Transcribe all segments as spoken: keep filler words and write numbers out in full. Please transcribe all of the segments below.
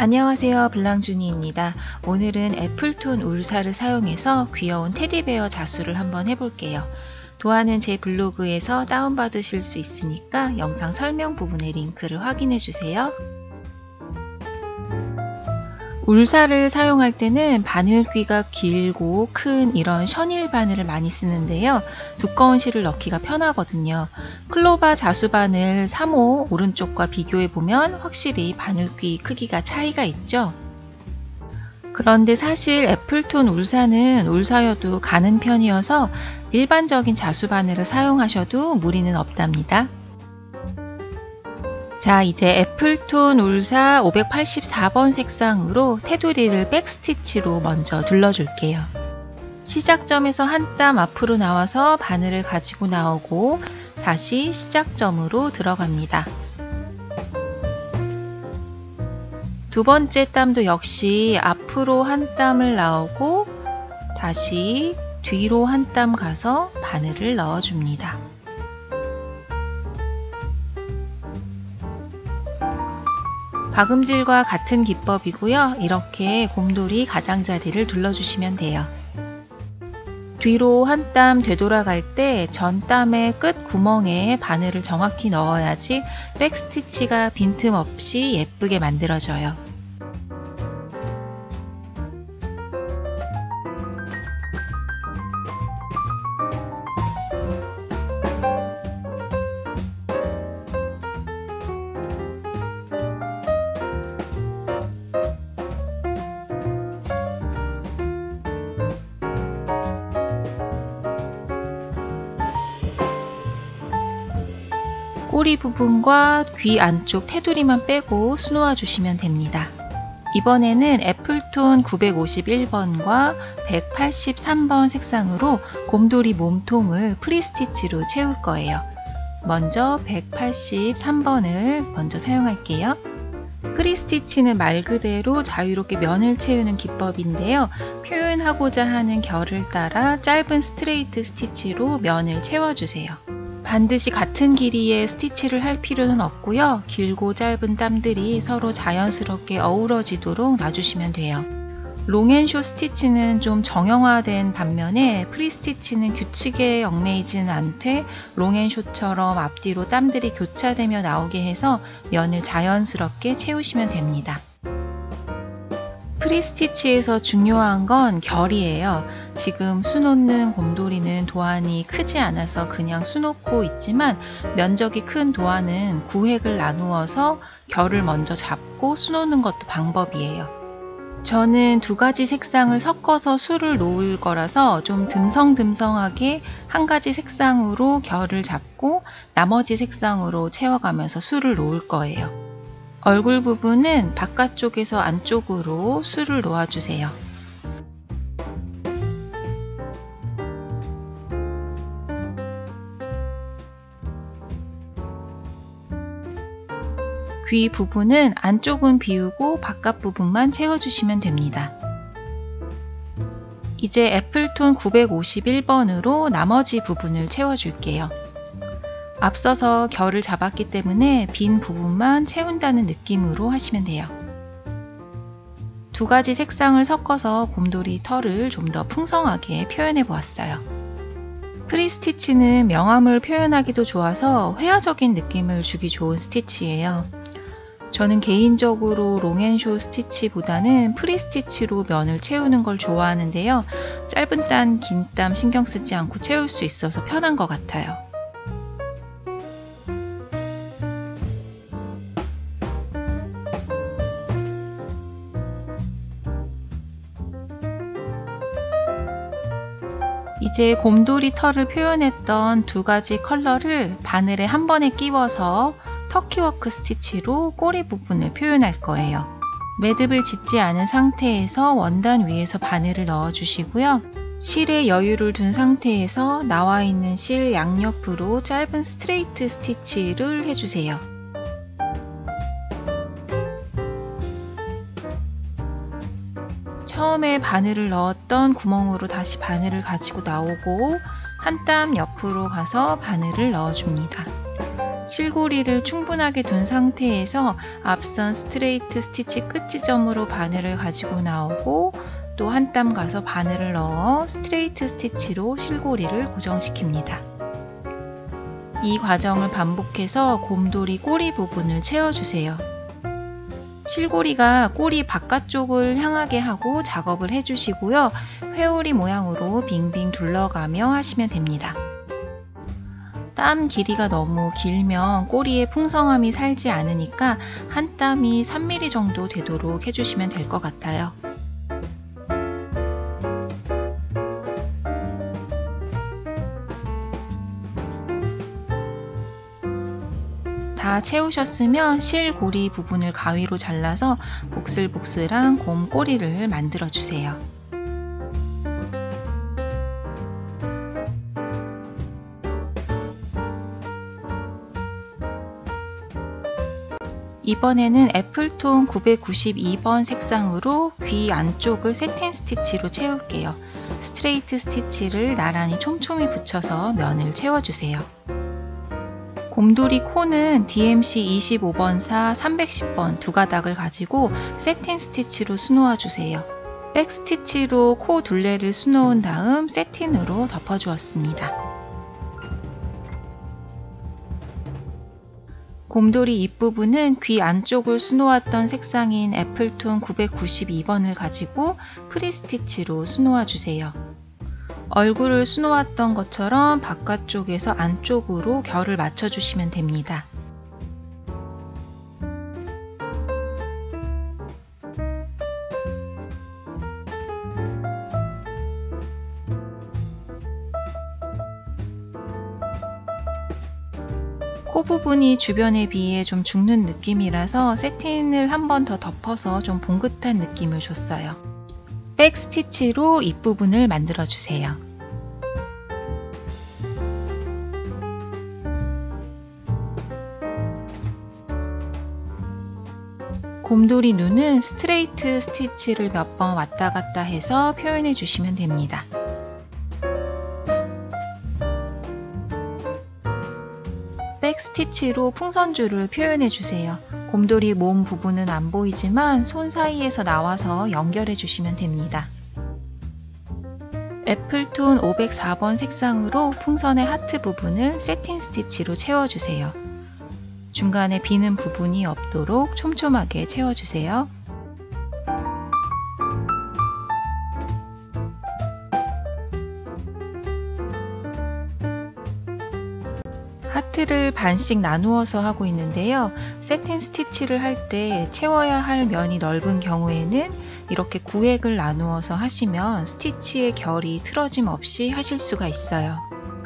안녕하세요, 블랑주니입니다. 오늘은 애플톤 울사를 사용해서 귀여운 테디베어 자수를 한번 해볼게요. 도안은 제 블로그에서 다운받으실 수 있으니까 영상 설명 부분에 링크를 확인해주세요. 울사를 사용할 때는 바늘귀가 길고 큰 이런 셔닐 바늘을 많이 쓰는데요. 두꺼운 실을 넣기가 편하거든요. 클로바 자수바늘 삼 호 오른쪽과 비교해보면 확실히 바늘귀 크기가 차이가 있죠. 그런데 사실 애플톤 울사는 울사여도 가는 편이어서 일반적인 자수바늘을 사용하셔도 무리는 없답니다. 자, 이제 애플톤 울사 오백팔십사 번 색상으로 테두리를 백스티치로 먼저 둘러줄게요. 시작점에서 한 땀 앞으로 나와서 바늘을 가지고 나오고 다시 시작점으로 들어갑니다. 두 번째 땀도 역시 앞으로 한 땀을 나오고 다시 뒤로 한 땀 가서 바늘을 넣어줍니다. 박음질과 같은 기법이고요. 이렇게 곰돌이 가장자리를 둘러주시면 돼요. 뒤로 한 땀 되돌아갈 때 전 땀의 끝 구멍에 바늘을 정확히 넣어야지 백스티치가 빈틈없이 예쁘게 만들어져요. 꼬리 부분과 귀 안쪽 테두리만 빼고 수놓아 주시면 됩니다. 이번에는 애플톤 구백오십일 번과 백팔십삼 번 색상으로 곰돌이 몸통을 프리스티치로 채울 거예요. 먼저 백팔십삼 번을 먼저 사용할게요. 프리스티치는 말 그대로 자유롭게 면을 채우는 기법인데요. 표현하고자 하는 결을 따라 짧은 스트레이트 스티치로 면을 채워주세요. 반드시 같은 길이의 스티치를 할 필요는 없고요. 길고 짧은 땀들이 서로 자연스럽게 어우러지도록 놔주시면 돼요. 롱앤쇼 스티치는 좀 정형화된 반면에 프리스티치는 규칙에 얽매이지는 않되 롱앤쇼처럼 앞뒤로 땀들이 교차되며 나오게 해서 면을 자연스럽게 채우시면 됩니다. 프리스티치에서 중요한 건 결이에요. 지금 수놓는 곰돌이는 도안이 크지 않아서 그냥 수놓고 있지만 면적이 큰 도안은 구획을 나누어서 결을 먼저 잡고 수놓는 것도 방법이에요. 저는 두 가지 색상을 섞어서 수를 놓을 거라서 좀 듬성듬성하게 한 가지 색상으로 결을 잡고 나머지 색상으로 채워가면서 수를 놓을 거예요. 얼굴 부분은 바깥쪽에서 안쪽으로 수를 놓아주세요. 귀 부분은 안쪽은 비우고 바깥 부분만 채워주시면 됩니다. 이제 애플톤 구백오십일 번으로 나머지 부분을 채워줄게요. 앞서서 결을 잡았기 때문에 빈 부분만 채운다는 느낌으로 하시면 돼요. 두 가지 색상을 섞어서 곰돌이 털을 좀 더 풍성하게 표현해 보았어요. 프리스티치는 명암을 표현하기도 좋아서 회화적인 느낌을 주기 좋은 스티치예요. 저는 개인적으로 롱앤쇼 스티치보다는 프리스티치로 면을 채우는 걸 좋아하는데요. 짧은 땀, 긴 땀 신경 쓰지 않고 채울 수 있어서 편한 것 같아요. 이제 곰돌이 털을 표현했던 두 가지 컬러를 바늘에 한 번에 끼워서 터키워크 스티치로 꼬리 부분을 표현할 거예요. 매듭을 짓지 않은 상태에서 원단 위에서 바늘을 넣어 주시고요. 실에 여유를 둔 상태에서 나와 있는 실 양옆으로 짧은 스트레이트 스티치를 해주세요. 처음에 바늘을 넣었던 구멍으로 다시 바늘을 가지고 나오고 한 땀 옆으로 가서 바늘을 넣어줍니다. 실고리를 충분하게 둔 상태에서 앞선 스트레이트 스티치 끝 지점으로 바늘을 가지고 나오고 또 한 땀 가서 바늘을 넣어 스트레이트 스티치로 실고리를 고정시킵니다. 이 과정을 반복해서 곰돌이 꼬리 부분을 채워주세요. 실고리가 꼬리 바깥쪽을 향하게 하고 작업을 해주시고요. 회오리 모양으로 빙빙 둘러가며 하시면 됩니다. 땀 길이가 너무 길면 꼬리에 풍성함이 살지 않으니까 한 땀이 삼 밀리미터 정도 되도록 해주시면 될 것 같아요. 다 채우셨으면 실고리 부분을 가위로 잘라서 복슬복슬한 곰 꼬리를 만들어 주세요. 이번에는 애플톤 구백구십이 번 색상으로 귀 안쪽을 세틴 스티치로 채울게요. 스트레이트 스티치를 나란히 촘촘히 붙여서 면을 채워주세요. 곰돌이 코는 디엠씨 이십오 번사 삼백십 번 두 가닥을 가지고 세틴 스티치로 수놓아 주세요. 백 스티치로 코 둘레를 수놓은 다음 세틴으로 덮어주었습니다. 곰돌이 입부분은 귀 안쪽을 수놓았던 색상인 애플톤 구백구십이 번을 가지고 프리스티치로 수놓아 주세요. 얼굴을 수놓았던 것처럼 바깥쪽에서 안쪽으로 결을 맞춰주시면 됩니다. 코 부분이 주변에 비해 좀 죽는 느낌이라서 세틴을 한 번 더 덮어서 좀 봉긋한 느낌을 줬어요. 백 스티치로 입부분을 만들어 주세요. 곰돌이 눈은 스트레이트 스티치를 몇 번 왔다 갔다 해서 표현해 주시면 됩니다. 백 스티치로 풍선줄을 표현해 주세요. 곰돌이 몸 부분은 안 보이지만 손 사이에서 나와서 연결해 주시면 됩니다. 애플톤 오백사 번 색상으로 풍선의 하트 부분을 세틴 스티치로 채워주세요. 중간에 비는 부분이 없도록 촘촘하게 채워주세요. 하트를 반씩 나누어서 하고 있는데요. 세틴 스티치를 할 때 채워야 할 면이 넓은 경우에는 이렇게 구획을 나누어서 하시면 스티치의 결이 틀어짐 없이 하실 수가 있어요.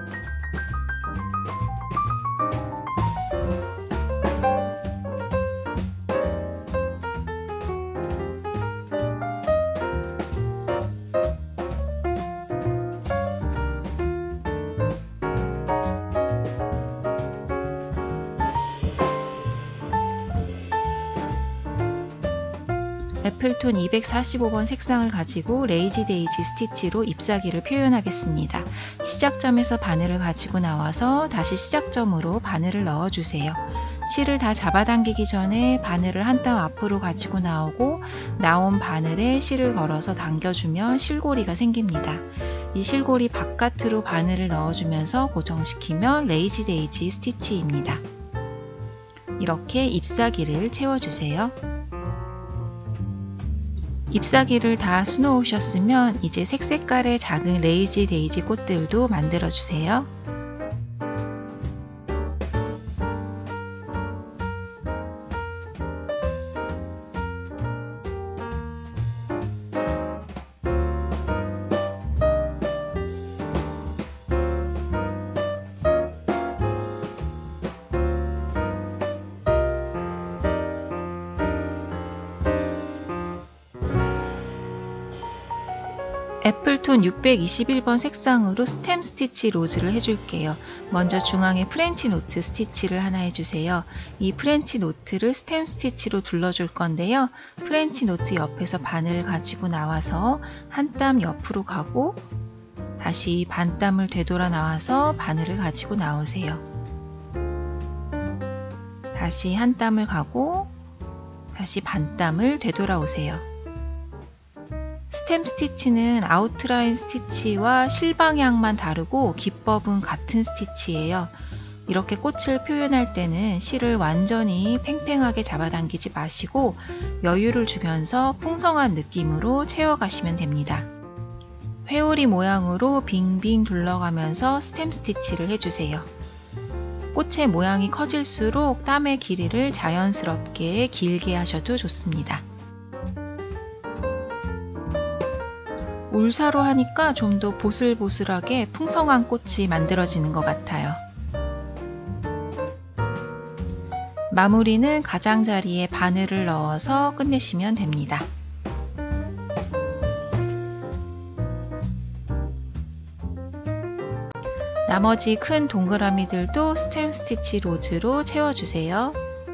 애플톤 이백사십오 번 색상을 가지고 레이지 데이지 스티치로 잎사귀를 표현하겠습니다. 시작점에서 바늘을 가지고 나와서 다시 시작점으로 바늘을 넣어주세요. 실을 다 잡아당기기 전에 바늘을 한 땀 앞으로 가지고 나오고 나온 바늘에 실을 걸어서 당겨주면 실고리가 생깁니다. 이 실고리 바깥으로 바늘을 넣어주면서 고정시키면 레이지 데이지 스티치입니다. 이렇게 잎사귀를 채워주세요. 잎사귀를 다 수놓으셨으면 이제 색색깔의 작은 레이지 데이지 꽃들도 만들어 주세요. 애플톤 육백이십일 번 색상으로 스템 스티치 로즈를 해줄게요. 먼저 중앙에 프렌치 노트 스티치를 하나 해주세요. 이 프렌치 노트를 스템 스티치로 둘러줄 건데요. 프렌치 노트 옆에서 바늘을 가지고 나와서 한 땀 옆으로 가고 다시 반 땀을 되돌아 나와서 바늘을 가지고 나오세요. 다시 한 땀을 가고 다시 반 땀을 되돌아오세요. 스템 스티치는 아웃라인 스티치와 실방향만 다르고 기법은 같은 스티치예요. 이렇게 꽃을 표현할 때는 실을 완전히 팽팽하게 잡아당기지 마시고 여유를 주면서 풍성한 느낌으로 채워가시면 됩니다. 회오리 모양으로 빙빙 둘러가면서 스템 스티치를 해주세요. 꽃의 모양이 커질수록 땀의 길이를 자연스럽게 길게 하셔도 좋습니다. 울사로 하니까 좀 더 보슬보슬하게 풍성한 꽃이 만들어지는 것 같아요. 마무리는 가장자리에 바늘을 넣어서 끝내시면 됩니다. 나머지 큰 동그라미들도 스템 스티치 로즈로 채워주세요.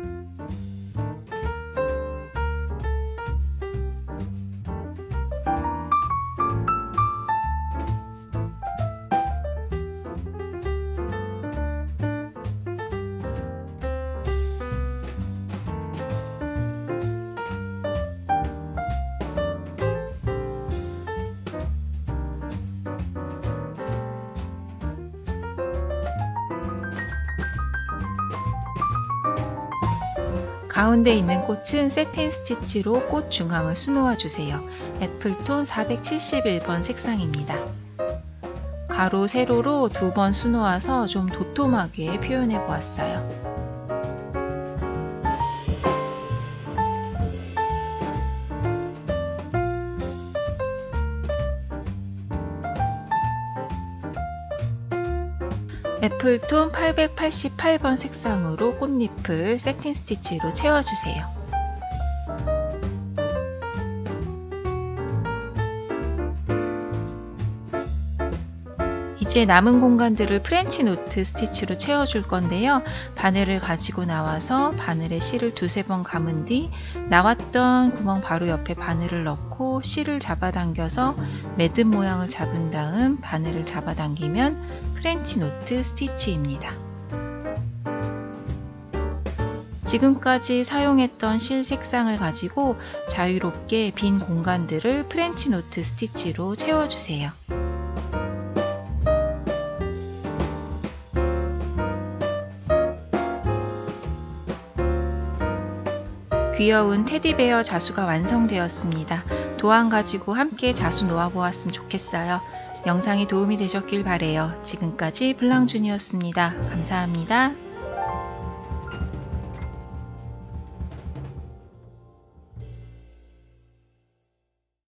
가운데 있는 꽃은 세틴 스티치로 꽃 중앙을 수놓아 주세요. 애플톤 사백칠십일 번 색상입니다. 가로 세로로 두 번 수놓아서 좀 도톰하게 표현해 보았어요. 애플톤 팔백팔십팔 번 색상으로 꽃잎을 세틴 스티치로 채워주세요. 이제 남은 공간들을 프렌치 노트 스티치로 채워줄 건데요. 바늘을 가지고 나와서 바늘에 실을 두세 번 감은 뒤 나왔던 구멍 바로 옆에 바늘을 넣고 실을 잡아당겨서 매듭 모양을 잡은 다음 바늘을 잡아당기면 프렌치 노트 스티치입니다. 지금까지 사용했던 실 색상을 가지고 자유롭게 빈 공간들을 프렌치 노트 스티치로 채워주세요. 귀여운 테디베어 자수가 완성되었습니다. 도안 가지고 함께 자수 놓아보았으면 좋겠어요. 영상이 도움이 되셨길 바래요. 지금까지 블랑준이었습니다. 감사합니다.